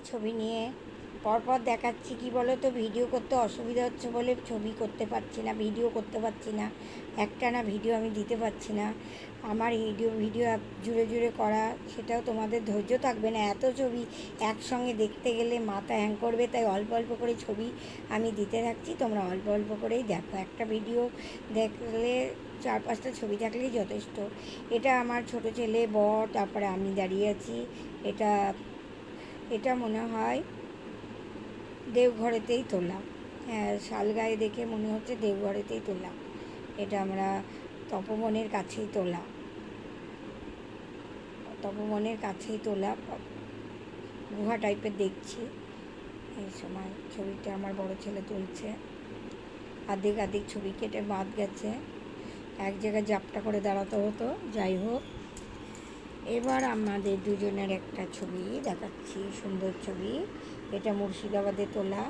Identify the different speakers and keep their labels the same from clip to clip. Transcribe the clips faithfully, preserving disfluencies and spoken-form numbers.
Speaker 1: ছবি নিয়ে পরপর দেখাচ্ছি। কি বলো তো, ভিডিও করতে অসুবিধা হচ্ছে বলে ছবি করতে পারছি না, ভিডিও করতে পারছি না, একটানা ভিডিও আমি দিতে পারছি না। আমার ভিডিও ভিডিও জুড়ে জুড়ে করা, সেটাও তোমাদের ধৈর্য থাকবে না। এত ছবি একসঙ্গে দেখতে গেলে মাথা হ্যাং করবে, তাই অল্প অল্প করে ছবি আমি দিতে থাকছি। তোমরা অল্প অল্প করেই দেখো। একটা ভিডিও দেখলে চার পাঁচটা ছবি থাকলেই যথেষ্ট। এটা আমার ছোট ছেলে, বর, তারপরে আমি দাঁড়িয়ে আছি। এটা এটা মনে হয় দেওঘরেতেই তোলা। হ্যাঁ, শালগায়ে দেখে মনে হচ্ছে দেওঘরেতেই তোলা। এটা আমরা তপবনের কাছেই তোলা, তপবনের কাছেই তোলা গুহা টাইপের দেখছি। এই সময় ছবিটা আমার বড় ছেলে তুলছে। আদিক আদিক ছবি কেটে বাদ গেছে, এক জায়গায় জাপটা করে দাঁড়াতে হতো। যাই হোক, এবার আমাদের দুজনের একটা ছবি দেখাচ্ছি, সুন্দর ছবি। এটা মুর্শিদাবাদে তোলা।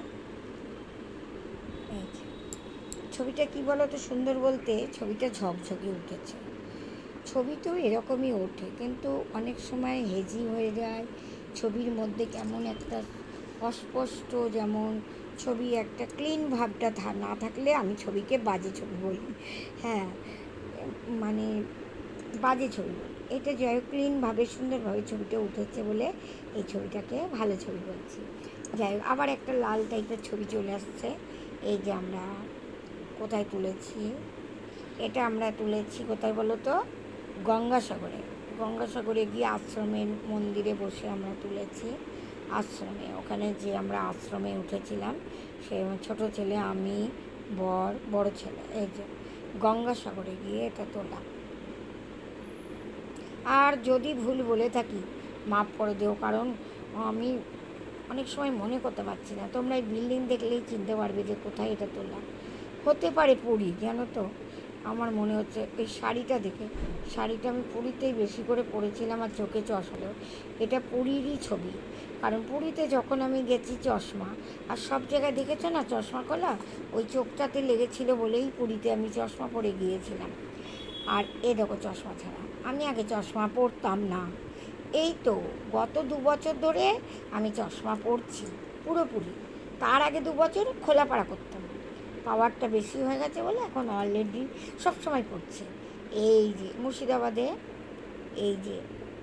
Speaker 1: এই ছবিটা কি বলো তো সুন্দর বলতে, ছবিটা ঝকঝকে উঠেছে। ছবি তো এরকমই ওঠে, কিন্তু অনেক সময় হেজি হয়ে যায় ছবির মধ্যে, কেমন একটা অস্পষ্ট, যেমন ছবি একটা ক্লিন ভাবটা না থাকলে আমি ছবিকে বাজে ছবি বলি। হ্যাঁ, মানে বাজে ছবি বলি। এটা যাই হোক, ক্লিনভাবে সুন্দরভাবে ছবিটা উঠেছে বলে এই ছবিটাকে ভালো ছবি বলছি। যাই হোক, আবার একটা লাল টাইপের ছবি চলে আসছে। এই যে আমরা কোথায় তুলেছি, এটা আমরা তুলেছি কোথায় বলো তো, গঙ্গাসাগরে। গঙ্গাসাগরে গিয়ে আশ্রমের মন্দিরে বসে আমরা তুলেছি। আশ্রমে, ওখানে যে আমরা আশ্রমে উঠেছিলাম, সে ছোটো ছেলে, আমি, বর, বড় ছেলে, এই যে গঙ্গাসাগরে গিয়ে এটা তোলা। আর যদি ভুল বলে থাকি মাফ করে দিও, কারণ আমি অনেক সময় মনে করতে পারছি না। তোমরা এই বিল্ডিং দেখলেই চিনতে পারবে যে কোথায় এটা তোলা। হতে পারে পুরী, জানো তো, আমার মনে হচ্ছে এই শাড়িটা দেখে। শাড়িটা আমি পুরীতেই বেশি করে পরেছিলাম, আর চোখে চশমা। এটা পুরীরই ছবি, কারণ পুরীতে যখন আমি গেছি চশমা, আর সব জায়গায় দেখেছো না চশমা খোলা, ওই চোখটাতে লেগেছিল বলেই পুরীতে আমি চশমা পরে গিয়েছিলাম। আর এ দেখো চশমা ছাড়া, আমি আগে চশমা পরতাম না। এই তো গত দু বছর ধরে আমি চশমা পরছি পুরোপুরি। তার আগে দু বছর খোলাপাড়া করতাম, পাওয়ারটা বেশি হয়ে গেছে বলে এখন অলরেডি সবসময় পড়ছে। এই যে মুর্শিদাবাদে, এই যে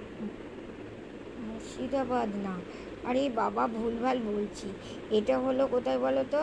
Speaker 1: মুর্শিদাবাদ না, আরে বাবা ভুলভাল বলছি। এটা হলো কোথায় বলো তো,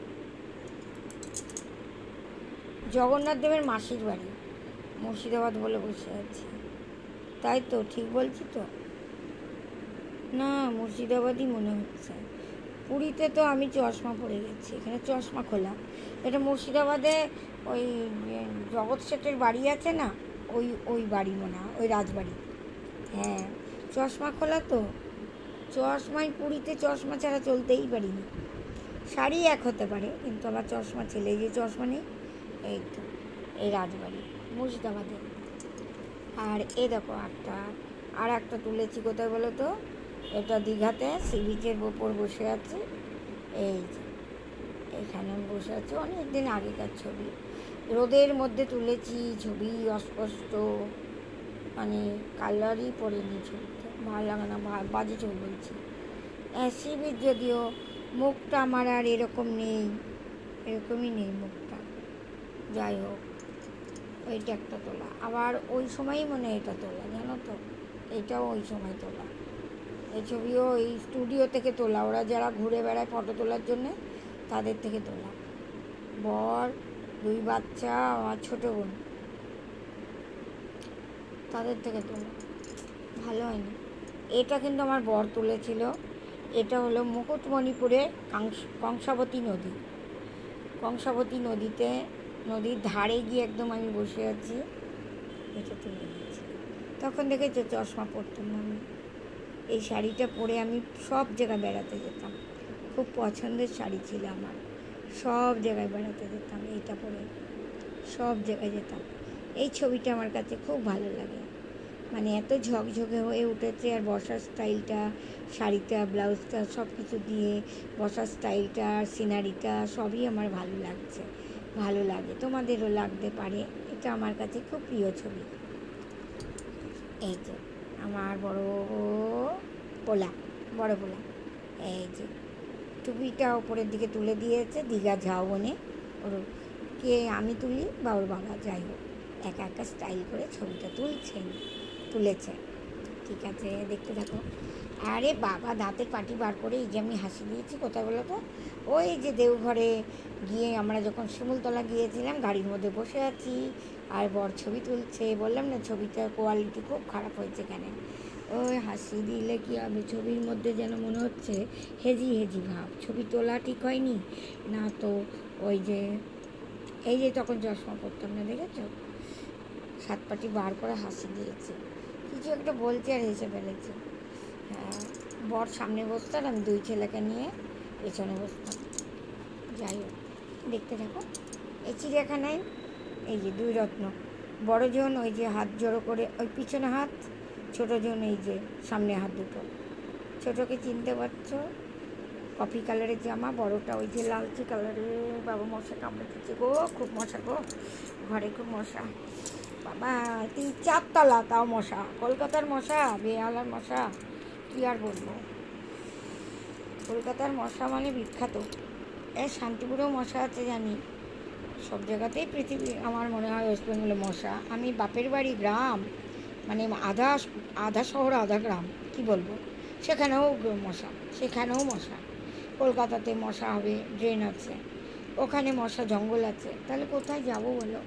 Speaker 1: জগন্নাথ দেবের মাসির বাড়ি। মুর্শিদাবাদ বলে বসে আছি, তাই তো ঠিক বলছি তো? না, মুর্শিদাবাদই মনে হচ্ছে। পুরীতে তো আমি চশমা পরে গেছি, এখানে চশমা খোলা। এটা মুর্শিদাবাদে ওই জগৎ শেঠের বাড়ি আছে না, ওই ওই বাড়ি মনে হয়, ওই রাজবাড়ি। হ্যাঁ, চশমা খোলা তো। চশমায় পুরীতে চশমা ছাড়া চলতেই পারি না। শাড়ি এক হতে পারে, কিন্তু আমার চশমা ছেলে যে চশমা নেই। এই তো এই রাজবাড়ি মুর্শিদাবাদে। আর এ দেখো একটা, আর একটা তুলেছি কোথায় বলো তো, এটা দীঘাতে সি বিচের ওপর বসে আছে। এই যে এখানে বসে আছে, অনেক দিন আগেকার ছবি, রোদের মধ্যে তুলেছি ছবি, অস্পষ্ট, মানে কালারই পড়েনি ছবিতে, ভালো লাগে না, বাজে ছবি বলছি। হ্যাঁ, সি বিচ, যদিও মুখটা আমার আর এরকম নেই, এরকমই নেই মুখটা। যাই হোক, ওইটা একটা তোলা। আবার ওই সময়ই মনে হয় এটা তোলা, জানো তো, এইটাও ওই সময় তোলা। এই ছবিও এই স্টুডিও থেকে তোলা, ওরা যারা ঘুরে বেড়ায় ফটো তোলার জন্যে তাদের থেকে তোলা। বর, দুই বাচ্চা, আমার ছোটো বোন, তাদের থেকে তোলা। ভালো হয়নি। এটা কিন্তু আমার বর তুলেছিল। এটা হলো মুকুটমণিপুরের কংসাবতী নদী। কংসাবতী নদীতে, নদীর ধারে গিয়ে একদম আমি বসে আছি, এটা তুলে দিয়েছি। তখন দেখেছো চশমা পরতাম না আমি। এই শাড়িটা পরে আমি সব জায়গায় বেড়াতে যেতাম, খুব পছন্দের শাড়ি ছিল আমার, সব জায়গায় বেড়াতে যেতাম এইটা পরে, সব জায়গায় যেতাম। এই ছবিটা আমার কাছে খুব ভালো লাগে, মানে এত ঝকঝকে হয়ে উঠেছে। আর বসার স্টাইলটা, শাড়িটা, ব্লাউজটা, সব কিছু দিয়ে বসার স্টাইলটা আর সিনারিটা সবই আমার ভালো লাগছে, ভালো লাগে, তোমাদেরও লাগতে পারে। এটা আমার কাছে খুব প্রিয় ছবি। এই যে আমার বড় পোলা, বড় পোলা, এই যে টুপিটা ওপরের দিকে তুলে দিয়েছে দীঘা ঝাউবনে। ওর কে আমি তুলি বা ওর বাবা, যাই হোক একা একা স্টাইল করে ছবিটা তুলছেন, তুলেছে। ঠিক আছে, দেখতে থাকো। আরে বাবা, দাঁতের পাটি বার করে এই যে আমি হাসি দিয়েছি কোথায় বলো তো? ওই যে দেওঘরে গিয়ে আমরা যখন শিমুলতলা গিয়েছিলাম, গাড়ির মধ্যে বসে আছি আর বর ছবি তুলছে, বললাম না ছবিটার কোয়ালিটি খুব খারাপ হয়েছে কেন। ওই হাসি দিলে কি হবে, ছবির মধ্যে যেন মনে হচ্ছে হেজি হেজি ভাব, ছবি তোলা ঠিক হয়নি না তো। ওই যে এই যে তখন চশমা পরতাম না, দেখেছ, সাত পাটি বার করে হাসি দিয়েছে, কিছু একটা বলছে আর হেসে ফেলেছে। হ্যাঁ, বর সামনে বসতাম, আমি দুই ছেলেকে নিয়ে পেছনে বসতাম। যাই হোক, দেখতে থাকো। এই চিড়িয়াখানায় এই যে দুই রত্ন, বড় জন ওই যে হাত জড়ো করে ওই পিছনে হাত, ছোটো জন এই যে সামনে হাত দুটো। ছোটোকে চিনতে পারছো, কফি কালারের জামা, বড়টা ওই যে লালচে কালারের। বাবা মশা কামড়েছে গো, খুব মশা গো, ঘরে খুব মশা বাবা, তিন চারতলা তাও মশা, কলকাতার মশা, বেহালার মশা, কী আর বলবো। কলকাতার মশা মানে বিখ্যাত। এ শান্তিপুরেও মশা আছে জানি, সব জায়গাতেই পৃথিবী আমার মনে হয় ওয়েস্ট বেঙ্গলে মশা। আমি বাপের বাড়ি গ্রাম, মানে আধা আধা শহর আধা গ্রাম, কি বলবো, সেখানেও মশা, সেখানেও মশা। কলকাতাতে মশা হবে, ড্রেন আছে, ওখানে মশা জঙ্গল আছে, তাহলে কোথায় যাবো বলো?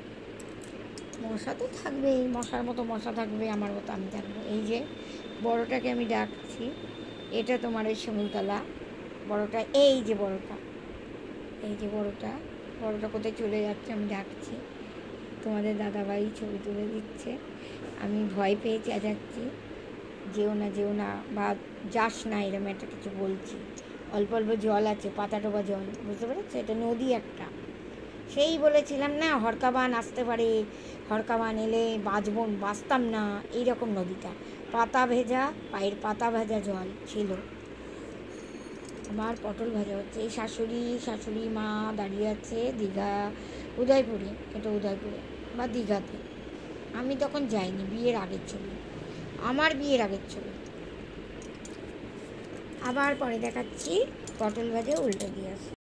Speaker 1: মশা তো থাকবেই, মশার মতো মশা থাকবে, আমার মতো আমি থাকবো। এই যে বড়টাকে আমি ডাকছি, এটা তোমার ওই শিমুলতলা, বড়টা এই যে বড়টা, এই যে বড়টা, বড়টা কোথায় চলে যাচ্ছে আমি ডাকছি, তোমাদের দাদাভাই ছবি তুলে দিচ্ছে, আমি ভয় পেয়ে চেঁচাচ্ছি যেও না যেও না বা যাস না, এরকম একটা কিছু বলছি। অল্প অল্প জল আছে, পাতা টোপা জল, বুঝতে পেরেছো, এটা নদী একটা। সেই বলেছিলাম না হরকাবান আসতে পারে, হরকাবান এলে বাঁচব, বাঁচতাম না, এইরকম নদীটা, পাতা ভেজা, পায়ের পাতা ভেজা জল ছিল। আমার পটল ভাজা হচ্ছে, এই শাশুড়ি শাশুড়ি মা দাঁড়িয়ে আছে দীঘা উদয়পুরে, এটা উদয়পুরে বা দীঘাতে। আমি তখন যাইনি, বিয়ের আগের ছবি, আমার বিয়ের আগের ছবি। আবার পরে দেখাচ্ছি, পটল ভাজা উল্টে দিয়ে আসি।